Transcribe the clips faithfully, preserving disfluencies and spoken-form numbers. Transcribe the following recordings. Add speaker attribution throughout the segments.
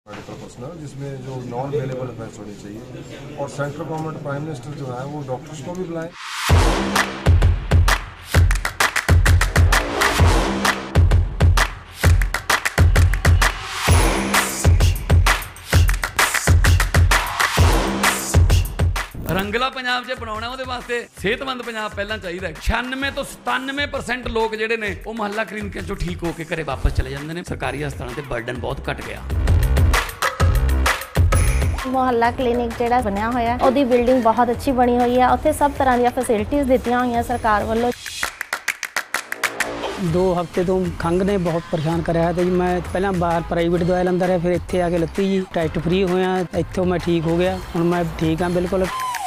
Speaker 1: Medical personal जिसमें जो non available beds होनी चाहिए और सेंट्रल गवर्नमेंट प्राइम मिनिस्टर जो है वो डॉक्टर्स को भी बुलाएं।
Speaker 2: रंगला पंजाब च बनाना उहदे वास्ते सेहतमंद पंजाब पहला चाहिए। छियानवे तो सतानवे परसेंट लोग जिहड़े ने वो मुहल्ला क्लीनिक चों ठीक होकर घरे वापस चले जाते हैं। सरकारी हस्पतालों से बर्डन बहुत घट गया।
Speaker 3: मुहल्ला क्लीनिक जिहड़ा बनया होया ओदी बिल्डिंग बहुत अच्छी बनी हुई है। उत्थे सब तरह दी फैसिलिटीज़ दित्तियां होईयां सरकार वालों।
Speaker 4: दो हफ्ते तो खंघ ने बहुत परेशान कराया है। तो मैं पहला बाहर प्राइवेट दवाई लंदा रहा, फिर इत्थे आके लत्ती जी टेस्ट फ्री होया, इत्थों मैं ठीक हो गया। हुण मैं ठीक हाँ बिल्कुल।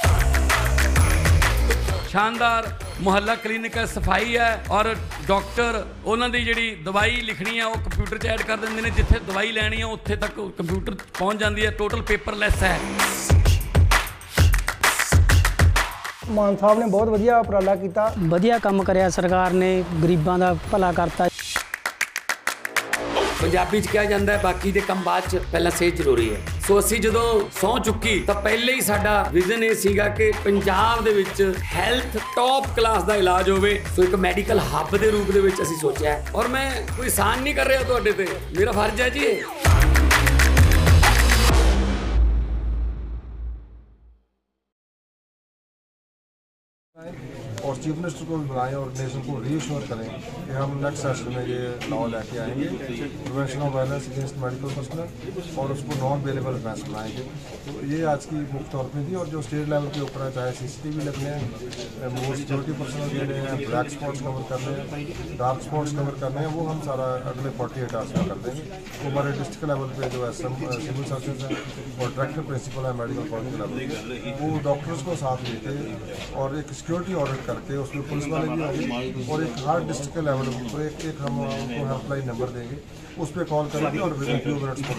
Speaker 2: शानदार मुहल्ला क्लीनिक है, सफाई है और डॉक्टर उन्होंने जी दवाई लिखनी है वो कंप्यूटर च ऐड कर देंगे। जिथे दवाई लैनी है उत्थे तक कंप्यूटर पहुँच जाती है। टोटल पेपरलैस है।
Speaker 5: मान साहब ने बहुत वधिया उपराला किया,
Speaker 4: वधिया काम कराया। सरकार ने गरीबां दा भला करता।
Speaker 6: पंजाबी च कहा जाता है बाकी दे कम बाद च पहला सेहत जरूरी है। सो असी जदों सौं चुकी तो पहले ही साडा विजन ये सीगा कि पंजाब दे विच हैल्थ टॉप क्लास दा इलाज होवे। सो एक मैडिकल हब दे रूप दे विच असी सोचा है और मैं कोई सान नहीं कर रहा तुहाडे ते, मेरा फर्ज है जी।
Speaker 1: और चीफ मिनिस्टर को भी बुलाएं और नेशन को रीअश्योर करें कि हम नेक्स्ट सेशन में ये लॉ लेके आएंगे, prevention of violence against medical personal, और उसको नॉन अवेलेबल ऑफेंस बनाएंगे। तो ये आज की मुख्य तौर पर थी। और जो स्टेट लेवल के ऊपर है, चाहे सी सी टी वी लगने हैं, मोर सिक्योरिटी पर्सनल देने हैं, ब्लैक स्पॉट्स कवर करने हैं, डार्क स्पॉट्स कवर करने हैं, वो हम सारा अगले फोर्टी एट आवर्स में कर देंगे। वो हमारे डिस्ट्रिक्ट लेवल पे जो एस एम सिविल सर्जन हैं और डायरेक्टर प्रिंसिपल है मेडिकल कॉलेज लेवल पे, वो डॉक्टर्स को साथ लेके और एक सिक्योरिटी ऑडिट करके उसमें पुलिस वाले भी होंगे और एक हर डिस्ट्रिक्ट के लेवल पर एक एक हम उनको हेल्पलाइन नंबर देंगे, उस पर कॉल करेंगे और विद इन फ्यू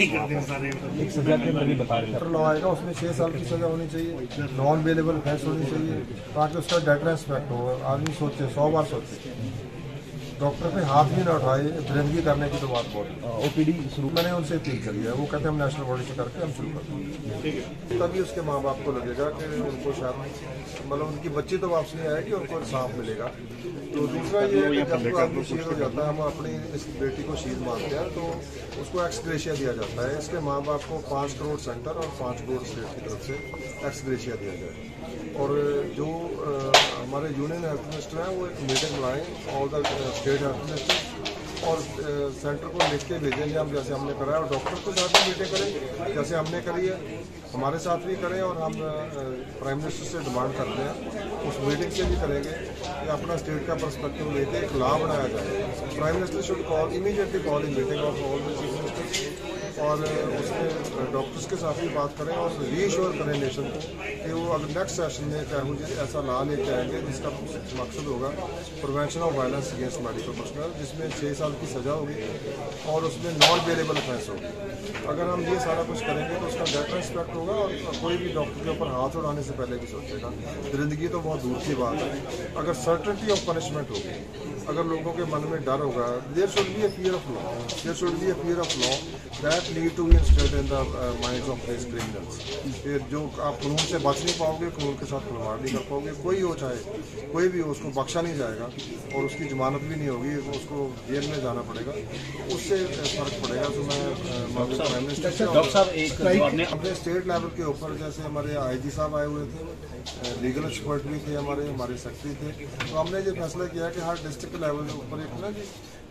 Speaker 1: मिनट्स एक सजा के बड़ी बता रहे लॉ आएगा। उसमें छः साल की सजा होनी चाहिए, नॉन अवेलेबल फैस होनी चाहिए, ताकि उसका डेटा इंस्पेक्ट हो। आदमी सोचे सौ बार सोचे, डॉक्टर पे हाथ भी ना उठाए, दरिंदगी करने की तो बात बहुत। ओपीडी शुरू मैंने उनसे अपील करी है, वो कहते हैं हम नेशनल बॉडी से करके हम शुरू करते हैं। तभी उसके माँ बाप को लगेगा कि उनको शायद मतलब उनकी बच्ची तो वापस नहीं आएगी, उनको इंसाफ मिलेगा। तो दूसरा ये है कि जब आदमी शहीद हो जाता है, हम अपनी इस बेटी को शहीद मानते हैं तो उसको एक्स ग्रेशिया दिया जाता है। इसके माँ बाप को पाँच करोड़ सेंटर और पाँच करोड़ स्टेट की तरफ से एक्स ग्रेशिया दिया जाए। और जो आ, हमारे यूनियन हेल्थ मिनिस्टर हैं वो एक मीटिंग बुलाएं all the state health minister और सेंटर को लिख के भेजेंगे हम, जैसे हमने करा है। और डॉक्टर के साथ भी मीटिंग करें जैसे हमने करी है, हमारे साथ भी करें। और हम प्राइम मिनिस्टर से डिमांड करते हैं उस मीटिंग से भी करेंगे कि अपना स्टेट का पर्सपेक्टिव लेके एक लॉ बनाया जाए। Prime minister should call immediately call in meeting of all the chief ministers और उसमें डॉक्टर्स के साथ भी बात करें और रीअश्योर करें नेशन को कि वो अगर नेक्स्ट सेशन में क्या हो जाए ऐसा लॉ लेके आएंगे जिसका मकसद होगा prevention of violence against medical personal, जिसमें छः साल की सज़ा होगी और उसमें नॉन अवेलेबल ऑफेंस होगी। अगर हम ये सारा कुछ करेंगे तो उसका डेटा इंस्पेक्ट होगा और कोई भी डॉक्टर के ऊपर हाथ उड़ाने से पहले भी सोचेगा। दरिंदगी तो बहुत दूर की बात है। अगर सर्टेनिटी ऑफ पनिशमेंट होगी, अगर लोगों के मन में डर होगा, there should be a fear of law, there should be a fear of law that need to be installed in the minds of this criminals. फिर जो आप कानून से बच नहीं पाओगे, कानून के साथ खिलवाड़ नहीं कर पाओगे, कोई हो चाहे कोई भी हो, उसको बख्शा नहीं जाएगा और उसकी जमानत भी नहीं होगी, उसको जेल में जाना पड़ेगा, उससे फर्क पड़ेगा। तो मैं माननीय प्राइम मिनिस्टर से डॉक्टर साहब एक अपने स्टेट लेवल के ऊपर, जैसे हमारे आई जी साहब आए हुए थे, लीगल एक्सपर्ट भी थे, हमारे हमारे सेक्रेटरी थे, तो हमने ये फैसला किया कि हर डिस्ट्रिक्ट लेवल के ऊपर एक ना जी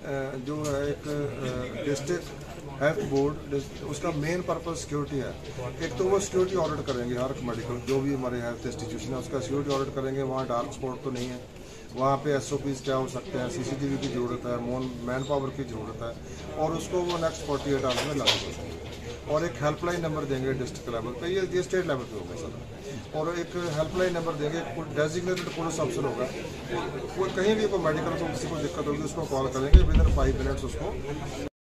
Speaker 1: जो है एक डिस्ट्रिक्ट हेल्थ बोर्ड, उसका मेन पर्पस सिक्योरिटी है। एक तो वो सिक्योरिटी ऑडिट करेंगे हर मेडिकल जो भी हमारे हेल्थ इंस्टीट्यूशन है उसका सिक्योरिटी ऑडिट करेंगे। वहाँ डार्क स्पॉट तो नहीं है, वहाँ पे एस ओ पीज़ क्या हो सकते हैं, सी सी टी वी की ज़रूरत है, मोन मैन पावर की ज़रूरत है, और उसको वो नेक्स्ट फोर्टी एट आवर्स में लागू कर देंगे। और एक हेल्पलाइन नंबर देंगे डिस्ट्रिक्ट लेवल पे, ये ये स्टेट लेवल पे होगा सर। और एक हेल्पलाइन नंबर देंगे, डेजिग्नेटेड पुलिस ऑफिसर होगा, वो कहीं भी कोई मेडिकल को किसी को दिक्कत होगी उसको कॉल करेंगे, विद इन फाइव मिनट्स उसको